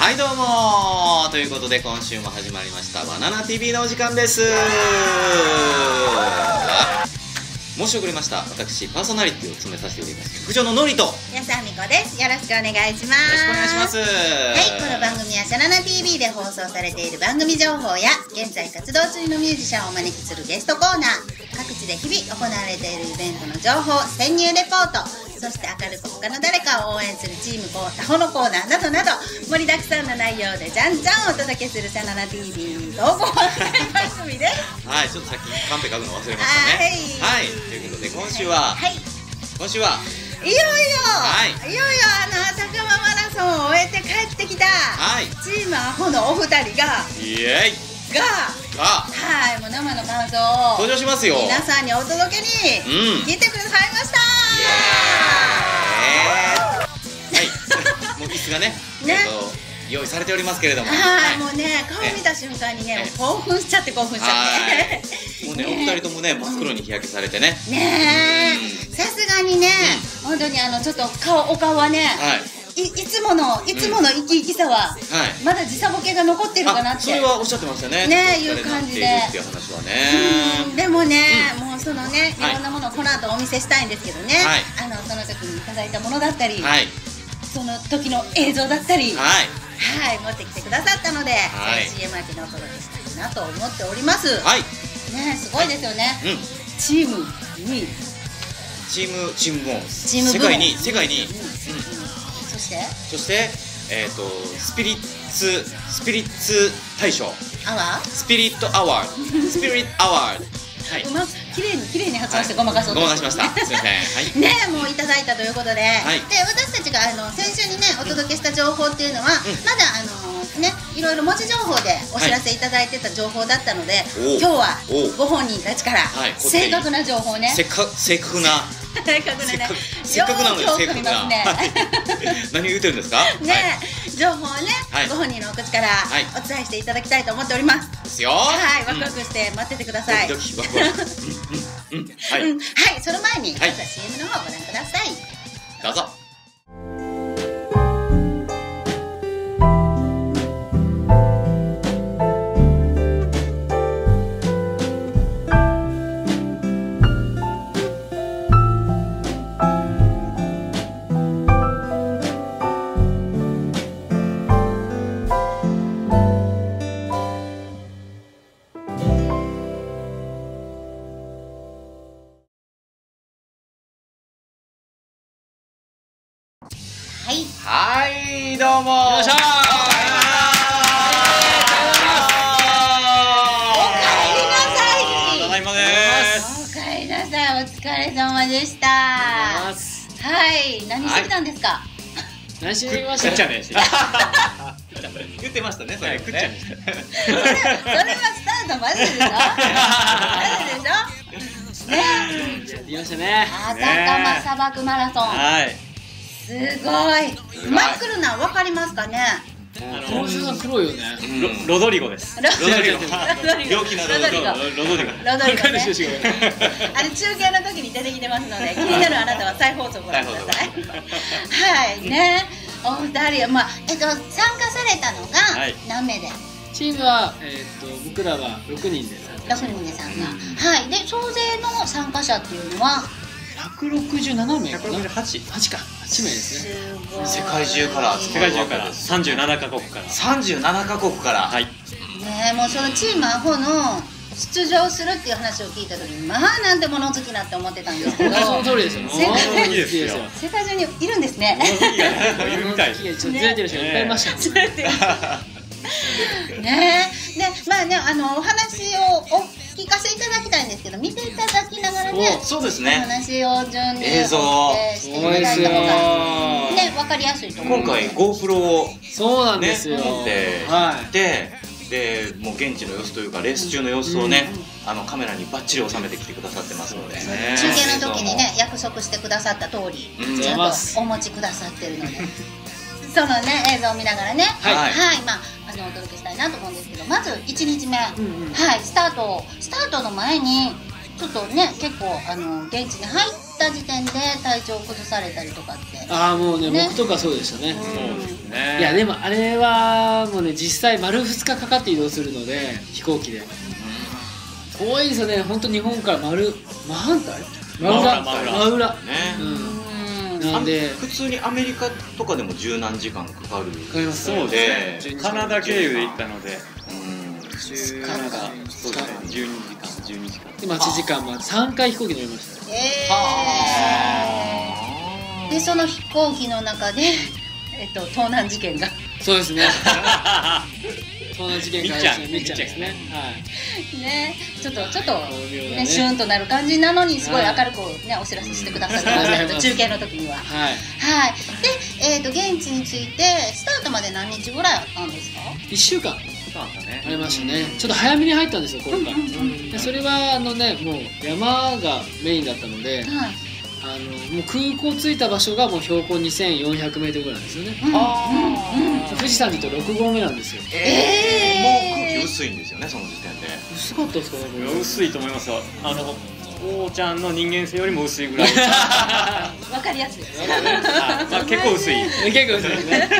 はいどうもということで今週も始まりましたバナナ TV のお時間です。申し遅れました。私パーソナリティを務めさせております局長ののりと安田美子です。よろしくお願いします。 よろしくお願いします。 はい、この番組はシャナナ TV で放送されている番組情報や現在活動中のミュージシャンをお招きするゲストコーナー、各地で日々行われているイベントの情報、潜入レポート、そして明るく他の誰かを応援するチーム他方のコーナーなどなど盛りだくさんの内容でじゃんじゃんお届けするシャナナ TV 統合番組です。 はい、ちょっとさっきカンペ書くの忘れましたね。はい、ということで今週はいよいよ高間マラソンを終えて帰ってきた、チームアホのお二人がはい、もう生の感想を登場しますよ。 皆さんにお届けに来てくださいました。 はいもう椅子がね用意されておりますけれども、 もうね顔見た瞬間にね興奮しちゃってもうねお二人ともね真っ黒に日焼けされてね、 さすがにね本当にちょっとお顔はねいつもの生き生きさはまだ時差ボケが残ってるかなって、 それはおっしゃってましたね。 いう感じでっていう話はね。 でもねもうそのねいろんなものをこの後お見せしたいんですけどね、その時にいただいたものだったり、その時の映像だったり、持ってきてくださったので CM 明けにお届けしたいなと思っております。ね、すごいですよね。チーム2位、 チーム部門、 世界に、そしてスピリッツ大賞、スピリットアワード、 綺麗に発音してごまかそうとしました。すみません。 ね、もういただいたということで、私たちが先週にねお届けした情報っていうのはまだねいろいろ文字情報でお知らせいただいてた情報だったので、今日はご本人たちから正確な情報ね、 正確な何言ってるんですかね、情報をねご本人のお口からお伝えしていただきたいと思っております。 ですよ。 ワクワクして待っててください。 ドキドキワクワク。 その前にまずは CM の方をご覧ください。 どうぞ。はいどうも。よいしょ。ただいまです。 おかえりなさい。お疲れ様でした。はい、何してきたんですか。 何してました。 言ってましたね。それ食っちゃいました。 それはスタートまででしょ。ね。 やりましたね。 高間砂漠マラソン。すごい真っ黒な分かりますかね。 この人が黒いよね。 ロドリゴです。 病気のロドリゴ。 中継の時に出てきてますので、気になるあなたは再放送ご覧ください。はいね、お二人参加されたのが何名で？ チームは僕らは6人で参加。で総勢の参加者っていうのは 167名かな。8名ですね。 世界中から 37カ国からね、もうそのチームアホの出場するっていう話を聞いた時になんて物好きなって思ってたんですけど、 その通りですよ。 世界中にいるんですね。 いるみたい。 ずれてる人がいっぱいいましたね。でお話をお聞かせいただきたいんですけど、見ていただきながらね、 そうですね、 お話を順に映像していただいたのがね分かりやすいと思う。 今回 GoPro をそうなんですよ。 でもう現地の様子というかレース中の様子をねカメラにバッチリ収めてきてくださってますので、 中継の時にね約束してくださった通りちゃんとお持ちくださってるのでそのね映像を見ながらねお届けしたいなと思うんですけど、まず1日目スタートの前にちょっとね結構現地に入った時点で体調を崩されたりとかって。 ああもうね僕とかそうでしたね。そうですね。いやでもあれはもうね実際丸2日かかって移動するので飛行機で遠いですよね。本当日本から真反対真裏ね。なんで普通にアメリカとかでも十何時間かかる。 かかりますそうですね。カナダ経由で行ったのでカナダそうですね12時間で待ち時間は3回飛行機乗りました。 でその飛行機の中で盗難事件が。 そうですね。盗難事件がみっちゃんですね。 ね、ちょっとねシュンとなる感じなのにすごい明るくねお知らせしてくださってました。中継の時には。はい。で現地に着いてスタートまで何日ぐらいあったんですか ？1週間。ありましたね。ちょっと早めに入ったんですよ今回。それはもう山がメインだったので。もう空港着いた場所がもう標高2400メートルぐらいなんですよね。富士山で言うと6合目なんですよ。 もう空気薄いんですよねその時点で。 薄かったですかね。 薄いと思いますよ。おーちゃんの人間性よりも薄いぐらい。 わかりやすいです。 結構薄い。 結構薄いですね。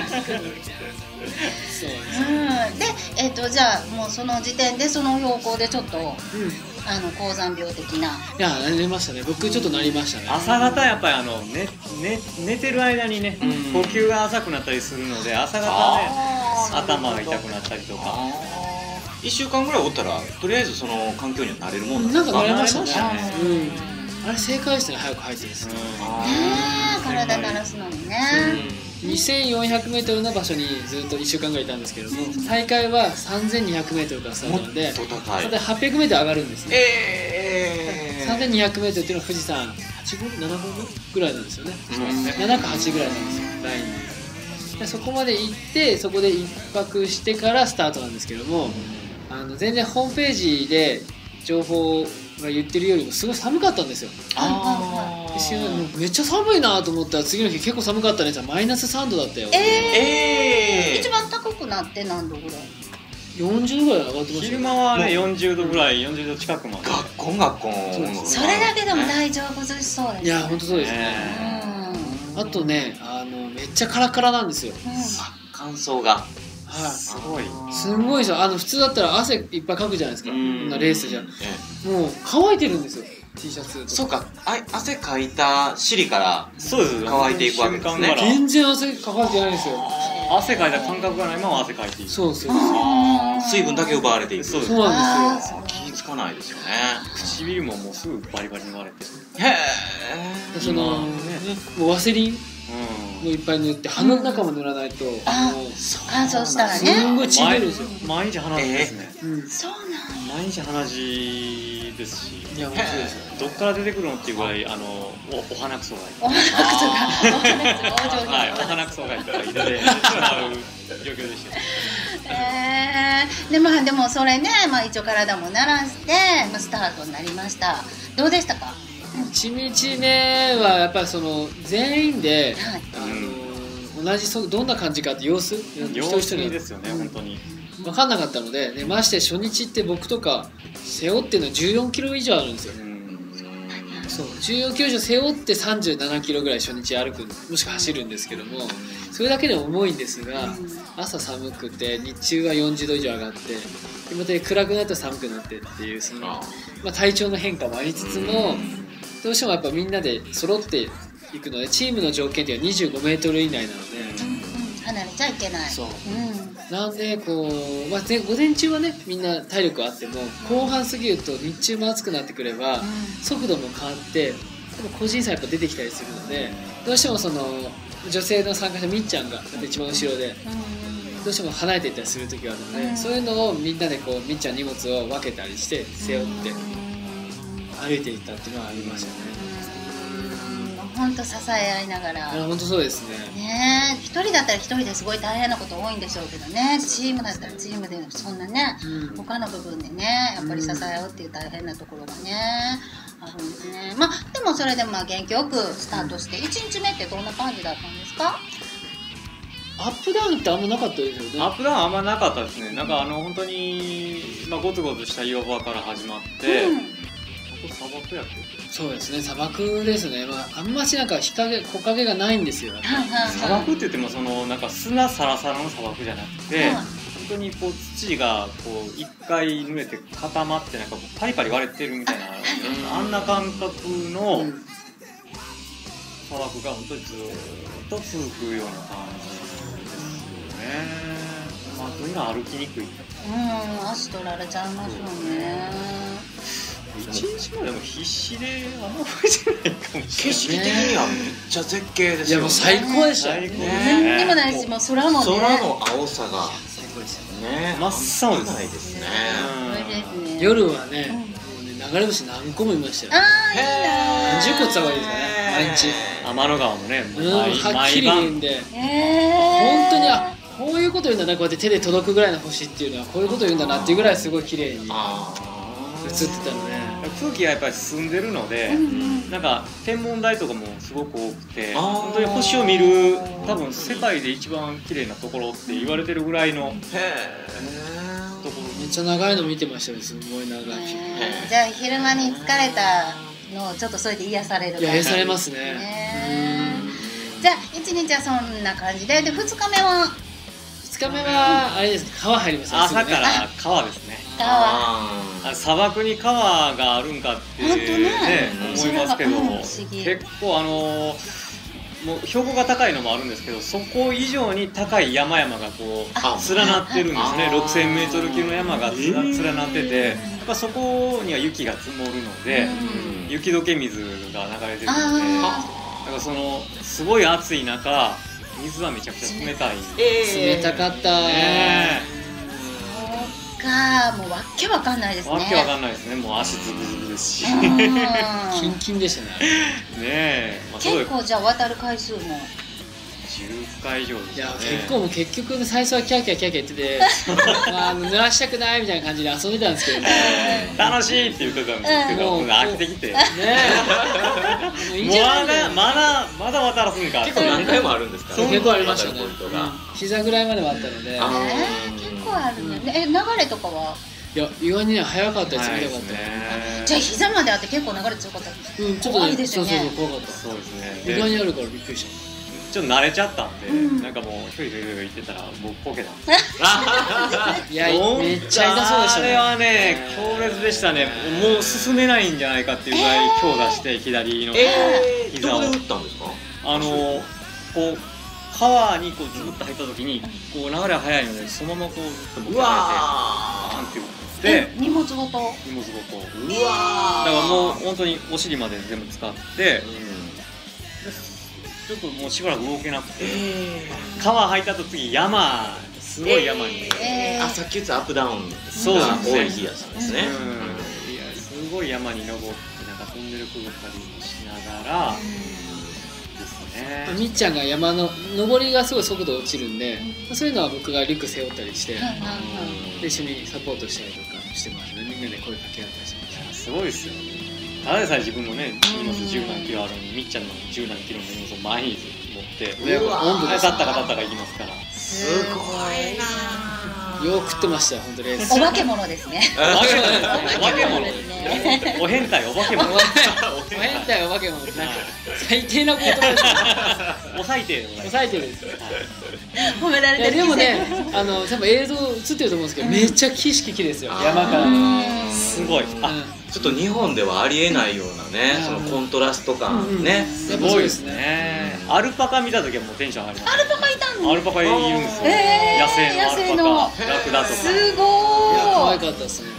でじゃあもうその時点でその標高でちょっと高山病的な。 いやなりましたね。僕ちょっとなりましたね。 朝方やっぱり寝てる間にね呼吸が浅くなったりするので朝方ね頭が痛くなったりとか。 1週間ぐらいおったらとりあえずその環境には慣れるもんなんですか？ なんか慣れましたね。あれ正解ですね。早く入ってですね。 体慣らすのにね。 2400メートルの場所にずっと1週間ぐらいいたんですけども、大会は3200メートルからスタートなので、また800メートル上がるんですね。3200メートルっていうのは富士山8合目7合目ぐらいなんですよね。7か8ぐらいなんですよラインに。でそこまで行ってそこで1泊してからスタートなんですけども、全然ホームページで情報が言ってるよりもすごい寒かったんですよ。めっちゃ寒いなと思ったら次の日結構寒かったね。マイナス3度だったよ。 一番高くなって何度ぐらい ？40度ぐらい上がってました。 昼間はね40度ぐらい40度近くまで。 学校それだけでも大丈夫そうです。 いや本当そうですね。あとねめっちゃカラカラなんですよ。 乾燥が。 すごいですよ。普通だったら汗いっぱいかくじゃないですか。レースじゃん。もう乾いてるんですよ T シャツ。 そうか汗かいた尻から乾いていくわけですね。 全然汗かかってないんですよ。 汗かいた感覚がないまま汗かいていく。 そう水分だけ奪われていく。 そうなんですよ。 気つかないですよね。 唇ももうすぐバリバリに割れて。 もうワセリンもいっぱい塗って鼻の中も塗らないと乾燥したらねすんごいちぎれるんですよ。 毎日鼻血ですね。 そうなん毎日鼻血ですし。 いや本当ですよ。 どっから出てくるのっていうぐらいお鼻くそがお鼻くそがいただいてしまう状況でした。 でもそれね一応体も慣らしてスタートになりました。どうでしたか ？1日目はやっぱり全員で同じどんな感じかって様子ですよね本当に分かんなかったので、まして初日って僕とか背負っての14キロ以上あるんですよ。そう14キロ以上背負って37キロぐらい初日歩くもしくは走るんですけども、それだけで重いんですが朝寒くて日中は40度以上上がってでまた暗くなったら寒くなってっていう体調の変化もありつつもどうしてもやっぱみんなで揃っていくのでチームの条件っていうのは25メートル以内なので、 離れちゃいけない。 なんで午前中はねみんな体力あっても後半過ぎると日中も暑くなってくれば速度も変わって個人差やっぱ出てきたりするので、どうしても女性の参加者みっちゃんが一番後ろでどうしても離れていったりする時があるので、そういうのをみんなでみっちゃん荷物を分けたりして背負って歩いていったっていうのはありましたね。 本当支え合いながら。 本当そうですね。一人だったら一人ですごい大変なこと多いんでしょうけどね。チームだったらチームでそんなね、他の部分でねやっぱり支え合うっていう大変なところがねあるんですね。でもそれで元気よくスタートして1日目ってどんな感じだったんですか？ アップダウンってあんまなかったですよね。 アップダウンあんまなかったですね。本当にゴツゴツした岩場から始まって、 砂漠やっけ？ そうですね、砂漠ですね。あんましなんか木陰がないんですよ。 砂漠って言ってもなんか砂サラサラの砂漠じゃなくて、本当にこう土がこう一回濡れて固まってなんかパリパリ割れてるみたいなあんな感覚の砂漠が本当にずっと続くような感じですよね。とにかく歩きにくい。 足取られちゃいますよね。 一日もでも必死であんま覚えてないかもしれない。 景色的にはめっちゃ絶景ですよね。 いやもう最高でしたよ。 何にもないし、もう空もね。 空の青さが最高ですよね。 真っ青ですね。 夜はね、流れ星何個もいましたよ。何十個伝わりですかね、毎日。 天の川もね、 はっきり見るんで、本当にこういうこと言うんだな、こうやって手で届くぐらいの星っていうのはこういうこと言うんだなっていうぐらいすごい綺麗に映ってたので、 空気がやっぱり澄んでるので、なんか天文台とかもすごく多くて、本当に星を見る多分世界で一番綺麗なところって言われてるぐらいのところ。 めっちゃ長いの見てましたね、すごい長い。 じゃあ昼間に疲れたのをちょっとそれで癒される。 癒されますね。 じゃあ1日はそんな感じで、2日目は 2日目はあれですね、川入りますね。 朝から川ですね。砂漠に川があるんかってね思いますけど、結構もう標高が高いのもあるんですけど、そこ以上に高い山々がこう連なってるんですね。6000m級の山が連なってて、やっぱそこには雪が積もるので、雪解け水が流れてるので、だからそのすごい暑い中水はめちゃくちゃ冷たい。 冷たかった。 もうわけわかんないですね。 わけわかんないですね。もう足ズブズブですし。 キンキンでしたね。 ねえ。 結構じゃあ渡る回数も 10回以上ですね。 いや結構もう結局最初はキャーキャーキャーキャー言ってて、濡らしたくないみたいな感じで遊んでたんですけどね。 楽しいって言ってたんですけど、飽きてきて。ねえ。 まだ渡らすんか。 結構何回もあるんですか。 結構ありましたね。膝ぐらいまではあったので。 結構あるね。流れとかは。 いや意外にね早かったです。早かった。 じゃあ膝まであって結構流れ強かった。 ちょっと怖いですよね。怖かった。 そうですね。 意外にあるからびっくりした。 ちょっと慣れちゃったんで、なんかもうひょいひょい言ってたらもうこけたんです。 いやめっちゃ痛そうでしたね。 あれはね強烈でしたね。もう進めないんじゃないかっていうぐらい強打して左の膝を。どこで打ったんですか。 こう川にこうずっと入った時にこう流れが速いのでそのままこうずっと持ってかれてバーンって打って荷物ごと。 だからもう本当にお尻まで全部使って。ちょっともうしばらく動けなくて、川入ったと次山すごい山に、 さっき言ったアップダウンが多い日やったんですね。 いやすごい山に登ってなんかトンネルくぐったりしながらですね。 みっちゃんが山の登りがすごい速度落ちるんで、そういうのは僕がリュック背負ったりして、一緒にサポートしたりとかしてますね。みんなで声かけ合ったりします。 すごいですよね。ただでさえ自分のね荷物10何キロあるのにみっちゃんの10何キロの荷物を前に持って温度で立ったか立ったかいきますから。 すごいな。 よく食ってましたよ本当レース。 お化け物ですね。 お化け物ですね。お変態お化け物。 お変態お化け物。なんか最低な言葉ですね。 お最低でございます。 お最低です。 褒められてる。 でもね多分映像映ってると思うんですけどめっちゃ景色綺麗ですよ山から。 すごい。 ちょっと日本ではありえないようなね、そのコントラスト感ね、 すごいですね。 アルパカ見た時はもうテンション上がります。 アルパカいたの？ アルパカいるんですよ。野生のアルパカ、ラクダとか。 すごーい。 可愛かったですね。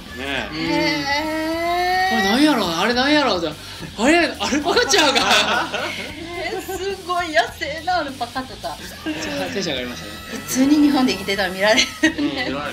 ね。 これ何やろう、あれ何やろうじゃ、あれアルパカちゃうか。 すごい野生のアルパカとか。 テンション上がりましたね。 普通に日本で生きてたら見られる。 見られない。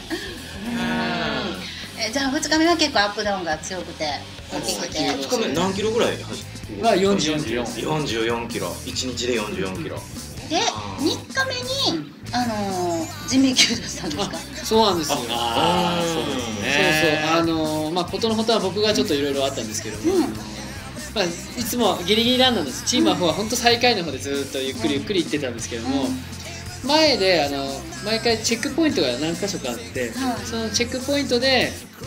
じゃあ2日目は結構アップダウンが強くて大きくて。 2日目何キロぐらい走ってる？ は44キロ。 44キロ。1日で44キロ。 で3日目に人命救助したんですか？ そうなんですよ。 そうですね。 まあ事のほとは僕がちょっといろいろあったんですけども、まあいつもギリギリランなんです。チームは本当最下位の方でずっとゆっくりゆっくり行ってたんですけども。前で毎回チェックポイントが何箇所かあって、そのチェックポイントで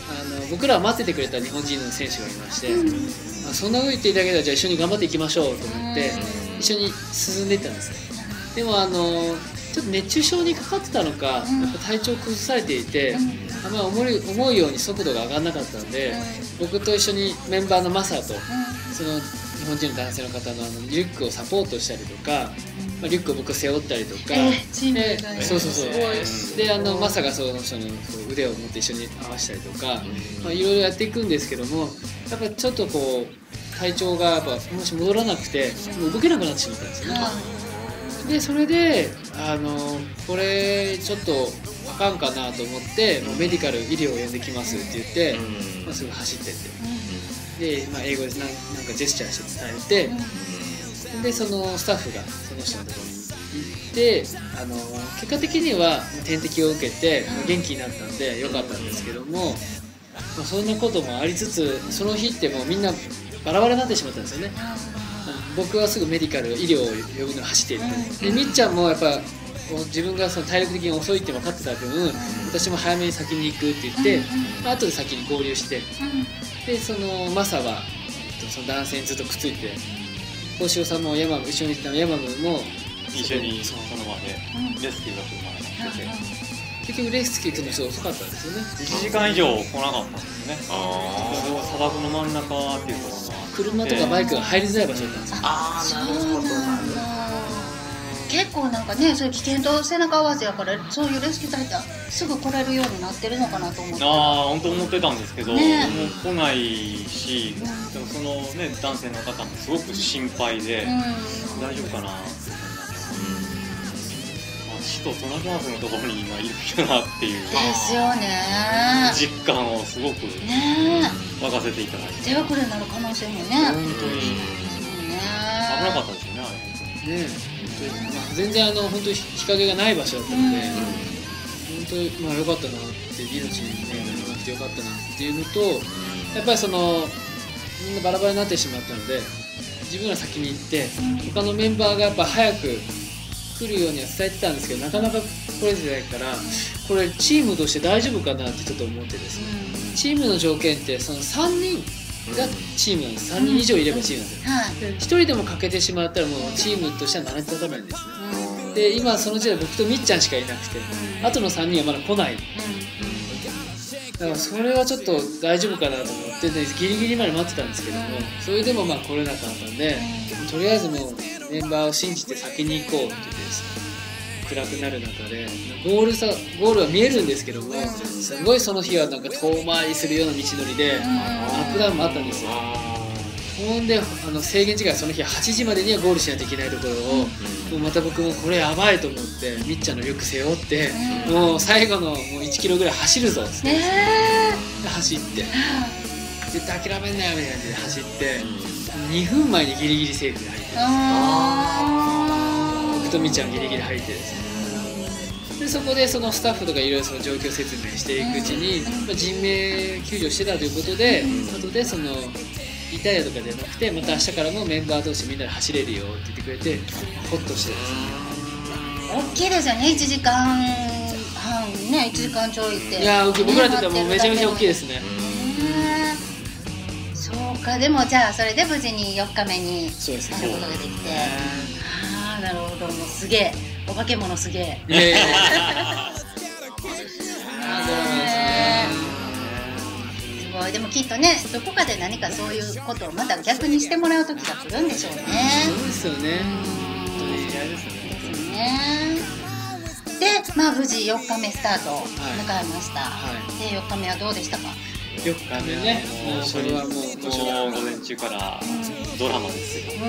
僕らを待っててくれた日本人の選手がいまして、そんな風に言っていただけたらじゃあ一緒に頑張っていきましょうと思って一緒に進んでいったんですね。でもちょっと熱中症にかかってたのか、やっぱ体調崩されていて、あんまり思うように速度が上がらなかったんで、僕と一緒にメンバーのマサとその日本人の男性の方のリュックをサポートしたりとか、リュックを僕背負ったりとか、でそうでマサがその腕を持って一緒に合わせたりとか、いろいろやっていくんですけども、やっぱちょっとこう体調がやっぱもし戻らなくてもう動けなくなってしまったんですよね。でそれでこれちょっとあかんかなと思って、もうメディカル医療を呼んできますって言って、すぐ走ってって、で、英語でなんかジェスチャーして伝えて、でそのスタッフがその人のところに行って、結果的には点滴を受けて元気になったんでよかったんですけども、そんなこともありつつ、その日ってもうみんなバラバラになってしまったんですよね。僕はすぐメディカル医療を呼ぶのを走っていって、でみっちゃんもやっぱ自分がその体力的に遅いって分かってた分、私も早めに先に行くって言って、後で先に合流して、でそのマサはその男性にずっとくっついて、大塩さんも一緒に行ったヤマムも一緒にその場でレスキューが来るまで来てて、 結局レスキュー来るの遅かったんですよね。 1時間以上来なかったんですよね。砂漠の真ん中っていうところが車とかバイクが入りづらい場所だったんですよ。 そうなんだ。結構なんかね、そういう危険と背中合わせやから、そういうレスキュー隊ってすぐ来れるようになってるのかなと思って。 本当思ってたんですけど、もう来ないし、でもそのね男性の方もすごく心配で、大丈夫かなって。死と隣り合わせのところに今いるんだなっていうですよね、 実感をすごく沸かせていただいて、 手遅れになる可能性もね、 本当に危なかったですよね、あれね。 全然本当に日陰がない場所だったので、本当に良かったなって、命にならなくてよかったなっていうのと、やっぱりみんなバラバラになってしまったので、自分ら先に行って他のメンバーがやっぱ早く来るようには伝えてたんですけど、なかなか来れてないから、これチームとして大丈夫かなってちょっと思ってですね、チームの条件ってその3人がチームなんです。3人以上いればチームなんですよ。1人でも欠けてしまったらもうチームとしては成り立たないんですね。で今その時代僕とみっちゃんしかいなくて、あとの3人はまだ来ない。だからそれはちょっと大丈夫かなと思ってね、ギリギリまで待ってたんですけども、それでも来れなかったんで、とりあえずもうメンバーを信じて先に行こうって言ってですね、暗くなる中でゴールは見えるんですけども、すごいその日はなんか遠回りするような道のりで、アップダウンもあったんですよ。ほんで制限時間その日は8時までにはゴールしないといけないところを、もうまた僕もこれやばいと思ってみっちゃんのリュック背負って、もう最後のもう1キロぐらい走るぞっつって、で走って絶対諦めんなよみたいな感じで走って、2分前にギリギリセーフで入って、僕とみっちゃんギリギリ入ってですね、でそこでそのスタッフとかいろいろその状況説明していくうちに、人命救助してたということで、後でそのイタリアとかじゃなくて、また明日からもメンバー同士みんなで走れるよって言ってくれて、ホッとしてですね。 大きいですよね、1時間半ね、1時間ちょいって。 いや僕らにとってはもうめちゃめちゃ大きいですね。 そうか。でもじゃあそれで無事に4日目になることができて、なるほど、もうすげえ、お化け物すげえ。でもきっとね、どこかで何かそういうことをまた逆にしてもらう時が来るんでしょうね。 そうですよね。 本当に嫌ですね。で、無事4日目スタートを迎えました。で、4日目はどうでしたか ？4日目ね、もうそれはもう午前中からドラマですよ。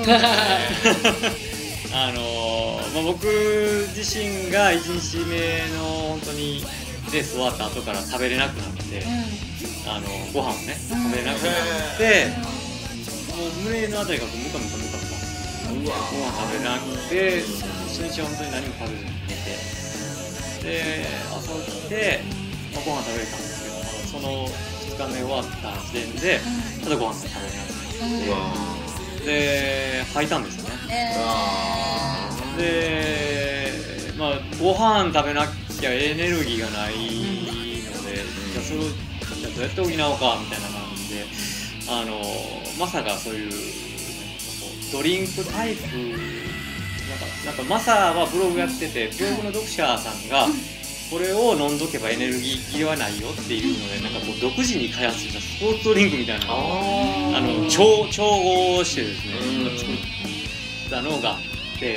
僕自身が1日目の本当にレース終わった後から食べれなくなって、ご飯をね食べれなくなって、もう胸のあたりがムカムカご飯食べれなくて、初日は本当に何も食べずに寝て、で朝起きて、ご飯食べれたんですけど、まだその2日目終わった時点でただご飯が食べれなくて、で吐いたんですよね。でご飯食べなきゃエネルギーがないので、じゃあそれをじゃあどうやって補おうかみたいな感じでまさかそういうドリンクタイプなんかマサはブログやってて、ブログの読者さんがこれを飲んどけばエネルギー切れはないよっていうので、なんかこう独自に開発したスポーツドリンクみたいなのを調合してですね作ったのがあって、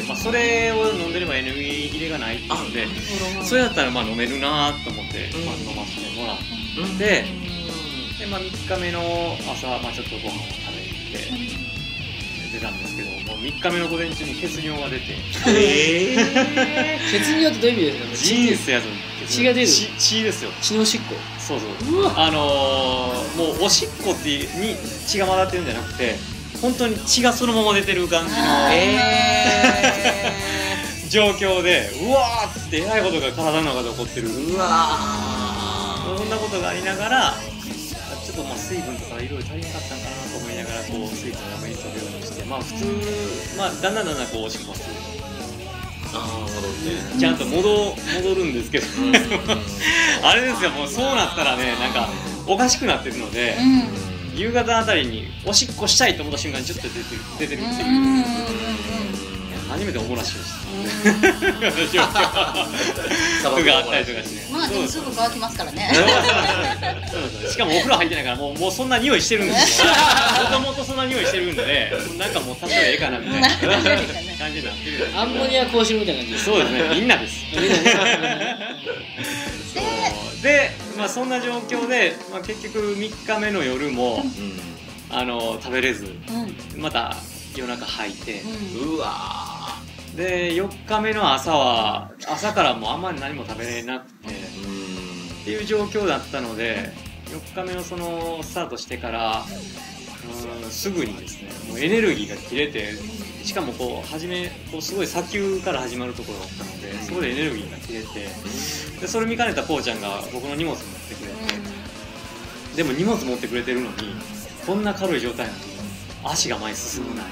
それを飲んでればエネルギー切れがないっていうので、それだったら飲めるなと思って、飲ませてもらって、で3日目の朝、ちょっとご飯を食べに行って出たんですけど、もう3日目の午前中に血尿が出て血尿ってどういう意味ですか？ 人生やぞ。 血が出る？ 血ですよ。 血のおしっこ。 そうもうおしっこに血が混ざってるんじゃなくて、本当に血がそのまま出てる感じの状況で、うわーってえらいことが体の中で起こってる。うわー、そんなことがありながら、ちょっと水分とかいろいろ足りなかったんかなと思いながら、こう水分をやめに取るようにして、普通、だんだんこうおしっこする。戻ってちゃんと戻るんですけどあれですよ、もうそうなったらね、なんかおかしくなってるので、夕方あたりにおしっこしたいと思った瞬間にちょっと出てるっていう、初めておもらしをした服があったりとかして、 でもすぐ乾きますからねしかもお風呂入ってないから、もうそんな匂いしてるんですよもともとそんな匂いしてるんで、なんかもう多少ええかなみたいな感じになってる。 アンモニア香辛みたいな感じです。 そうですね、みんなですで、そんな状況で、結局3日目の夜も食べれず、また夜中吐いて、うわで4日目の朝からもうあんまり何も食べれなくてっていう状況だったので、4日目のそのスタートしてからすぐにですね、もうエネルギーが切れて、しかもすごい砂丘から始まるところだったので、そこでエネルギーが切れて、でそれ見かねたこうちゃんが僕の荷物持ってくれて、でも荷物持ってくれてるのにこんな軽い状態なのに足が前に進まない、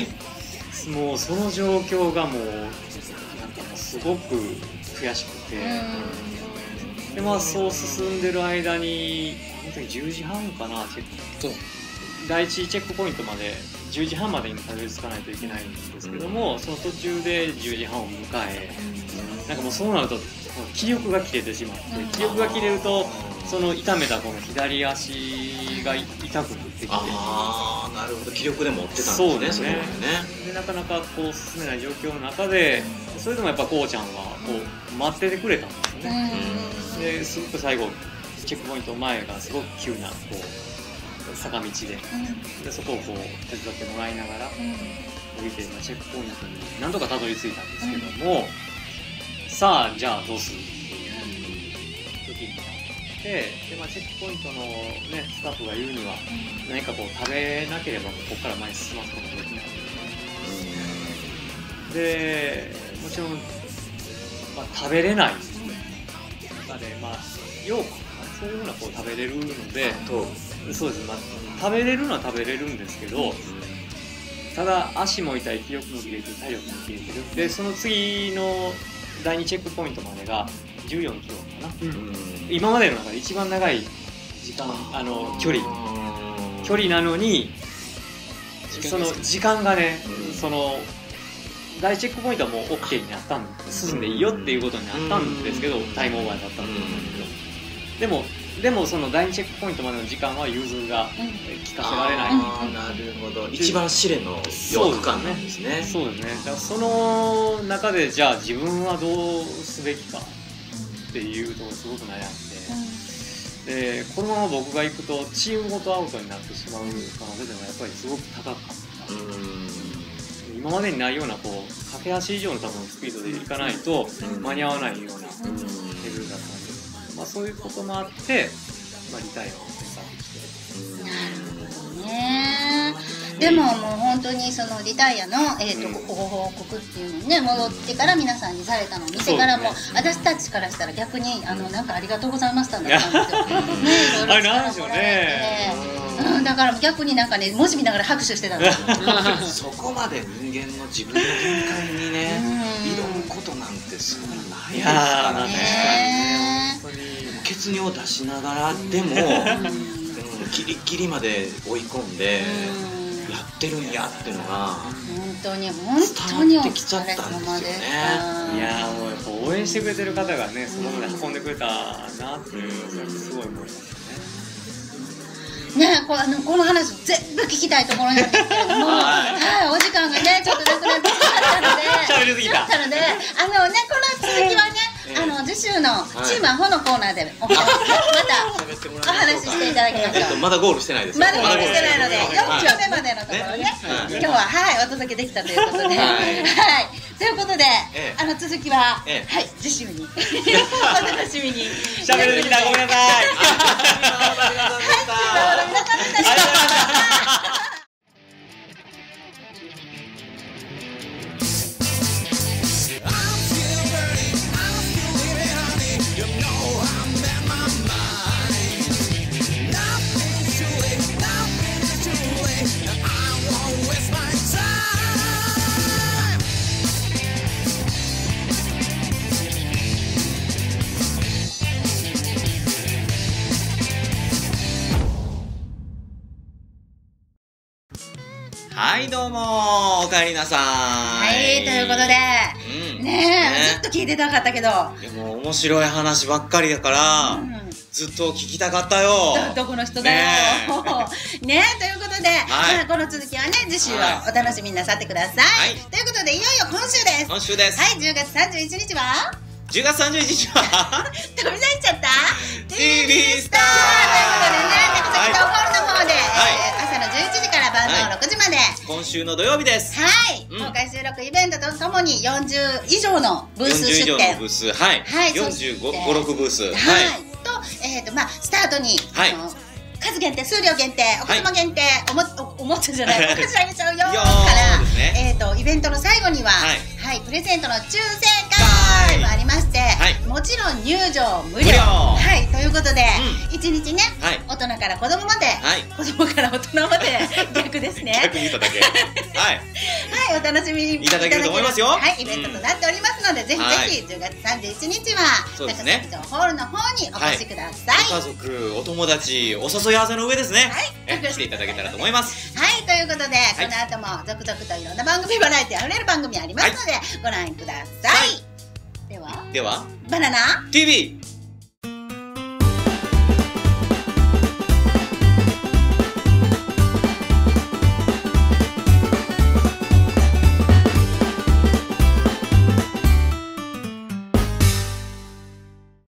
もうその状況がもうなんかもうすごく悔しくて、でそう進んでる間に本当に10時半かな、第一チェックポイントまで10時半までにたどり着かないといけないんですけども、その途中で10時半を迎え、なんかもうそうなると気力が切れてしまって、気力が切れるとその痛めたこの左足が痛くなってきて、 なるほど、気力で持ってたんですね。そうですね。 でなかなかこう進めない状況の中で、それでもやっぱこうちゃんはこう待っててくれたんですよね。ですごく最後チェックポイント前がすごく急なこう坂道で、そこをこう手伝ってもらいながら降りて、チェックポイントに何とかたどり着いたんですけども、さあじゃあどうするっていう時になって、でチェックポイントの、ね、スタッフが言うには、何かこう食べなければここから前に進ますことができない。でもちろん、食べれない中で、ようかそういうふうなこう食べれるので、そうです、食べれるのは食べれるんですけど、ただ足も痛い、気力も切れてる、体力も切れてる。でその次の第2チェックポイントまでが14キロかな、今までの中で一番長い時間、距離なのに、その時間がね、その第1チェックポイントはもう OK になったんで、進んでいいよっていうことになったんですけど、タイムオーバーだったんですけど、でもその第2チェックポイントまでの時間は融通が聞かせられない。 なるほど、一番試練の4区間なんですね。 そうですね。だからその中でじゃあ自分はどうすべきかっていうところすごく悩んで、でこのまま僕が行くとチームごとアウトになってしまう可能性でもやっぱりすごく高かった。今までにないようなこう駆け足以上の多分スピードで行かないと間に合わないようなレベルだったんで、そういうこともあって、リタイアを選択して。 なるほどね。でももう本当にそのリタイアの、ご報告っていうのにね、戻ってから皆さんにされたのを見てからも、私たちからしたら逆になんかありがとうございましたんだったんですよ。 あれなんでしょうね。 だから逆になんかね、文字見ながら拍手してたんですよ。そこまで人間の自分の限界にね、挑むことなんてそんなないですからね。血血尿を出しながらでもギリギリまで追い込んでやってるんやっていうのが本当にお疲れ様でした。 いやもうやっぱ応援してくれてる方がねそこまで運んでくれたなっていうのがすごい思いますね。この話全部聞きたいところなんですけれども、お時間がねちょっとなくなってしまったので、 喋りすぎた。 この続きはね次週のチームアホのコーナーでまたお話ししていただきましょう。 まだゴールしてないですよ。 まだゴールしてないので4丁目までのところね今日はお届けできたということで、ということで続きは次週にお楽しみに。 喋りすぎた、ごめんなさい。 皆さんでした。 はいどうもおかえりなさい。 はいということでねずっと聞いてたかったけど、 でも面白い話ばっかりだからずっと聞きたかったよ。 どこの人だよね。ということでこの続きはね次週をお楽しみになさってください。ということでいよいよ今週です。 今週です。 はい10月31日は 10月31日は飛び出しちゃった TV スターということでね高崎タウンホールの方で朝の11時から晩の6時まで今週の土曜日です。 公開収録イベントとともに40以上のブース出店、 ブース45、6ブースとスタートに数限定、数量限定、お子様限定、おもちゃじゃない、お菓子あげちゃうよからイベントの最後にはプレゼントの抽選会もありまして、もちろん入場無料ということで1日ね大人から子供まで、子供から大人まで逆ですね。 逆に言っただけお楽しみいただけると思いますよ。 イベントとなっておりますのでぜひぜひ10月31日は高崎城ホールの方にお越しください。 ご家族、お友達、お誘い合わせの上ですね来ていただけたらと思います。 ということでこの後も続々といろんな番組バラエティあふれる番組ありますのでご覧ください。ではではバナナ TV